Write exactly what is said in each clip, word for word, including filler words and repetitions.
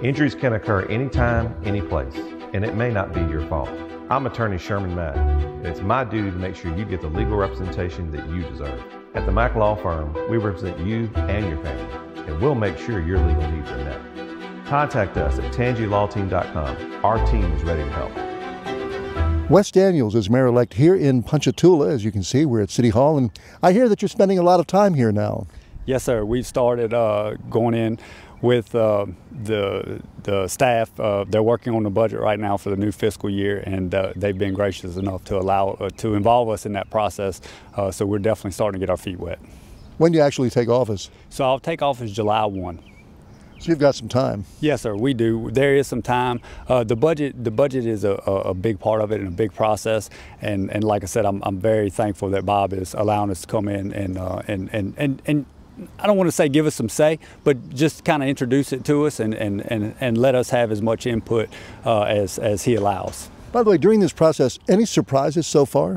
Injuries can occur anytime, any place, and it may not be your fault. I'm attorney Sherman Mack, and it's my duty to make sure you get the legal representation that you deserve. At the Mack Law Firm, we represent you and your family, and we'll make sure your legal needs are met. Contact us at tangi law team dot com. Our team is ready to help. Wes Daniels is mayor-elect here in Ponchatoula. As you can see, we're at City Hall, and I hear that you're spending a lot of time here now. Yes, sir. We've started uh, going in with uh, the the staff. Uh, they're working on the budget right now for the new fiscal year, and uh, they've been gracious enough to allow uh, to involve us in that process. Uh, so we're definitely starting to get our feet wet. When do you actually take office? So I'll take office July first. So you've got some time. Yes, sir, we do. There is some time. Uh, the budget, the budget is a, a big part of it and a big process. And, and like I said, I'm, I'm very thankful that Bob is allowing us to come in and uh, and, and and and I don't want to say give us some say, but just kind of introduce it to us and and and and let us have as much input uh, as as he allows. By the way, during this process, any surprises so far?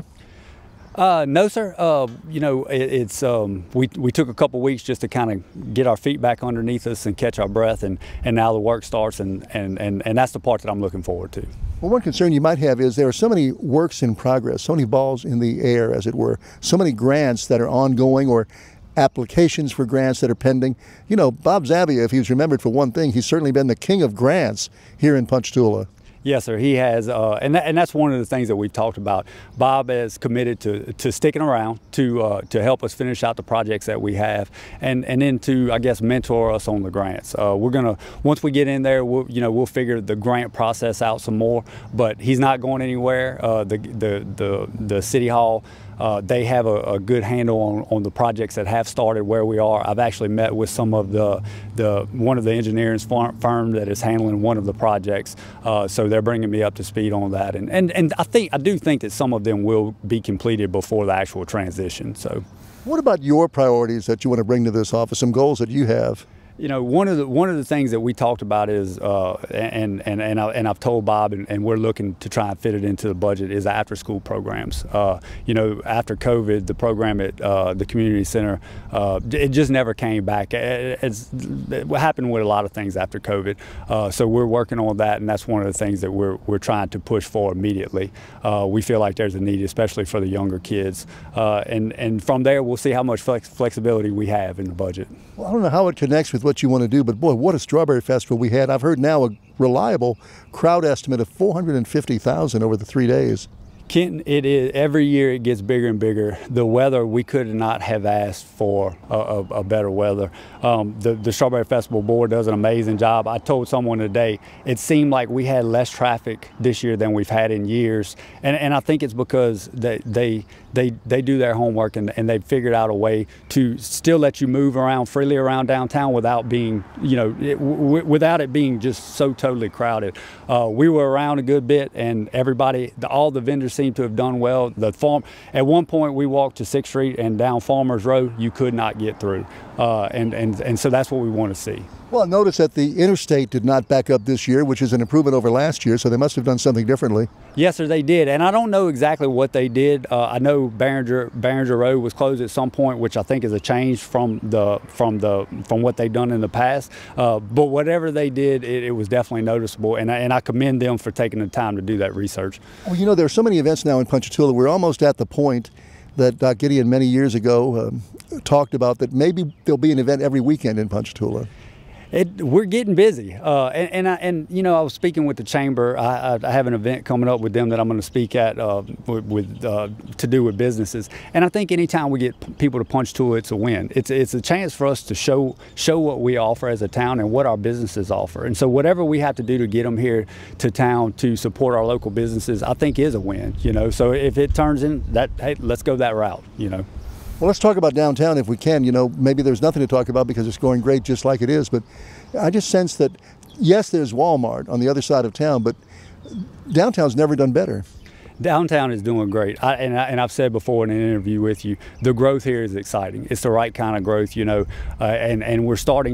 Uh, no, sir. Uh, you know, it, it's um, we we took a couple weeks just to kind of get our feet back underneath us and catch our breath, and and now the work starts, and and and and that's the part that I'm looking forward to. Well, one concern you might have is there are so many works in progress, so many balls in the air, as it were, so many grants that are ongoing or applications for grants that are pending. You know, Bob Zavia, if he's remembered for one thing, he's certainly been the king of grants here in Ponchatoula. Yes, sir, he has, uh, and, that, and that's one of the things that we've talked about. Bob is committed to, to sticking around to uh, to help us finish out the projects that we have, and, and then to, I guess, mentor us on the grants. Uh, we're gonna, once we get in there, we'll, you know, we'll figure the grant process out some more, but he's not going anywhere. Uh, the, the, the, the City Hall, Uh, they have a, a good handle on, on the projects that have started where we are. I've actually met with some of the, the one of the engineering firm that is handling one of the projects, uh, so they're bringing me up to speed on that. And, and, and I think I do think that some of them will be completed before the actual transition. So, what about your priorities that you want to bring to this office? Some goals that you have? You know, one of the one of the things that we talked about is, uh, and and and, I, and I've told Bob, and, and we're looking to try and fit it into the budget, is after-school programs. Uh, you know, after COVID, the program at uh, the community center, uh, it just never came back. It, it's what happened with a lot of things after COVID. Uh, so we're working on that, and that's one of the things that we're we're trying to push for immediately. Uh, we feel like there's a need, especially for the younger kids, uh, and and from there we'll see how much flex flexibility we have in the budget. Well, I don't know how it connects with what you want to do, but boy, what a strawberry festival we had. I've heard now a reliable crowd estimate of four hundred fifty thousand over the three days. Kenton, it is, every year it gets bigger and bigger. The weather, we could not have asked for a, a, a better weather. Um, the, the Strawberry Festival Board does an amazing job. I told someone today, it seemed like we had less traffic this year than we've had in years. And, and I think it's because they, they, they, they do their homework, and, and they've figured out a way to still let you move around freely around downtown without being, you know, it, w without it being just so totally crowded. Uh, we were around a good bit, and everybody, the, all the vendors seem to have done well. The farm, at one point we walked to sixth street and down Farmers Road, you could not get through. Uh, and, and, and so that's what we want to see. Well, notice that the interstate did not back up this year, which is an improvement over last year, so they must have done something differently. Yes, sir, they did. And I don't know exactly what they did. Uh, I know Barringer, Barringer Road was closed at some point, which I think is a change from the from the from what they've done in the past. Uh, but whatever they did, it, it was definitely noticeable, and I, and I commend them for taking the time to do that research. Well, you know, there are so many events now in Ponchatoula. We're almost at the point that Doc Gideon many years ago um, talked about, that maybe there'll be an event every weekend in Ponchatoula. It, we're getting busy, uh, and and, I, and you know, I was speaking with the chamber. I, I have an event coming up with them that I'm going to speak at uh, with, with uh, to do with businesses. And I think anytime we get people to Ponchatoula, it's a win. It's it's a chance for us to show show what we offer as a town and what our businesses offer. And so whatever we have to do to get them here to town to support our local businesses, I think is a win. You know, so if it turns in that, hey, let's go that route. You know. Well, let's talk about downtown if we can. You know, maybe there's nothing to talk about because it's going great just like it is, but I just sense that, yes, there's Walmart on the other side of town, but downtown's never done better. Downtown is doing great, I, and, I, and I've said before in an interview with you, the growth here is exciting. It's the right kind of growth, you know, uh, and, and we're starting to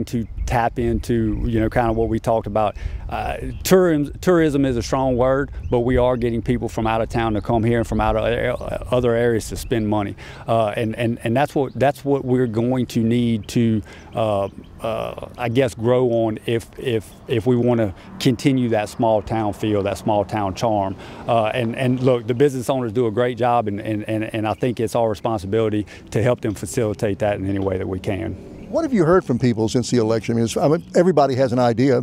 tap into, you know, kind of what we talked about. Uh, tourism, tourism is a strong word, but we are getting people from out of town to come here and from out of other areas to spend money, uh, and and and that's what that's what we're going to need to, uh, uh, I guess, grow on if if if we want to continue that small town feel, that small town charm. Uh, and and look, the business owners do a great job, and and and, and I think it's our responsibility to help them facilitate that in any way that we can. What have you heard from people since the election? I mean, it's, I mean everybody has an idea.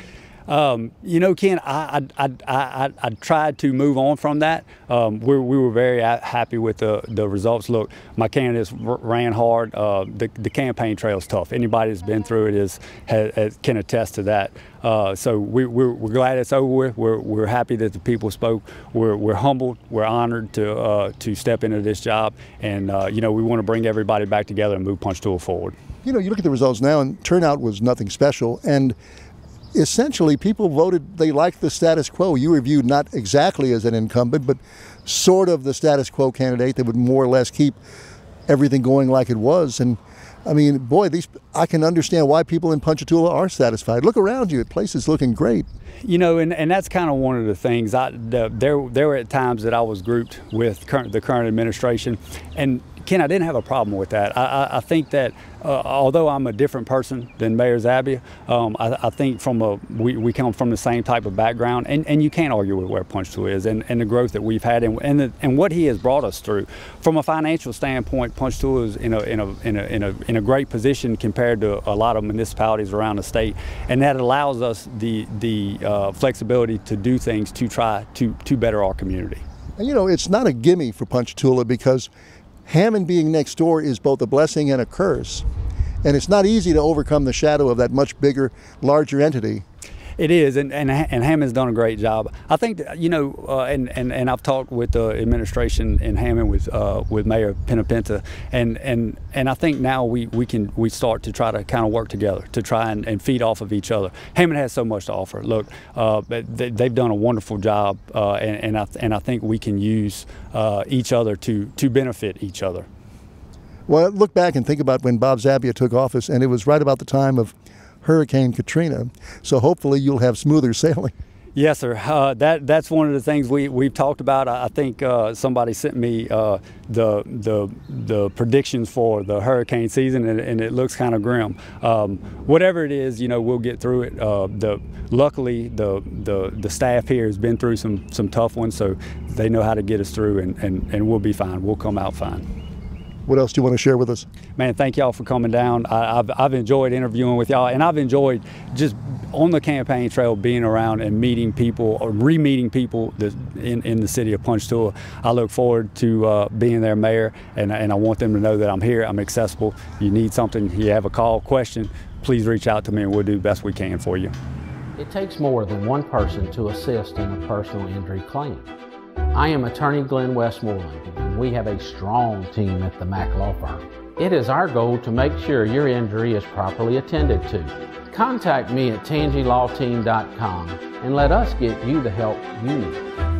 Um, you know, Ken, I, I, I, I, I tried to move on from that. Um, we, we were very happy with the, the results. Look, my candidates ran hard. Uh, the, the campaign trail is tough. Anybody that's been through it is has, has, can attest to that. Uh, so we, we're, we're glad it's over with. We're, we're happy that the people spoke. We're, we're humbled. We're honored to, uh, to step into this job. And, uh, you know, we want to bring everybody back together and move Ponchatoula forward. You know, you look at the results now, and turnout was nothing special. And essentially, people voted, they liked the status quo. You were viewed not exactly as an incumbent, but sort of the status quo candidate that would more or less keep everything going like it was. And I mean, boy, these I can understand why people in Ponchatoula are satisfied. Look around you, the place is looking great. You know, and, and that's kind of one of the things. I, the, there, there were at times that I was grouped with current, the current administration, and Ken, I didn't have a problem with that. I, I, I think that uh, although I'm a different person than Mayor Zabia, um, I, I think from a we, we come from the same type of background, and, and you can't argue with where Ponchatoula is and, and the growth that we've had and and, the, and what he has brought us through. From a financial standpoint, Ponchatoula is in a in a in a in a in a great position compared to a lot of municipalities around the state, and that allows us the the uh, flexibility to do things to try to to better our community. And you know, it's not a gimme for Ponchatoula, because Hammond being next door is both a blessing and a curse. And it's not easy to overcome the shadow of that much bigger, larger entity. It is, and, and, and Hammond's done a great job. I think that, you know, uh, and, and, and I've talked with the administration in Hammond with uh, with Mayor Pinapenta, and, and, and I think now we, we can we start to try to kind of work together to try and, and feed off of each other. Hammond has so much to offer. Look, uh, they, they've done a wonderful job, uh, and, and, I, and I think we can use uh, each other to, to benefit each other. Well, look back and think about when Bob Zabia took office, and it was right about the time of Hurricane Katrina, so hopefully you'll have smoother sailing. Yes, sir. Uh, that that's one of the things we we've talked about. I, I think uh, somebody sent me uh, the the the predictions for the hurricane season, and, and it looks kind of grim. Um, whatever it is, you know, we'll get through it. Uh, the luckily the the the staff here has been through some some tough ones, so they know how to get us through, and and, and we'll be fine. We'll come out fine. What else do you want to share with us? Man, thank y'all for coming down. I, I've, I've enjoyed interviewing with y'all, and I've enjoyed just on the campaign trail being around and meeting people or re-meeting people that in, in the city of Ponchatoula. I look forward to uh, being their mayor, and, and I want them to know that I'm here, I'm accessible. You need something, you have a call, question, please reach out to me and we'll do the best we can for you. It takes more than one person to assist in a personal injury claim. I am attorney Glenn Westmoreland, and we have a strong team at the Mack Law Firm. It is our goal to make sure your injury is properly attended to. Contact me at tangy law team dot com and let us get you the help you need.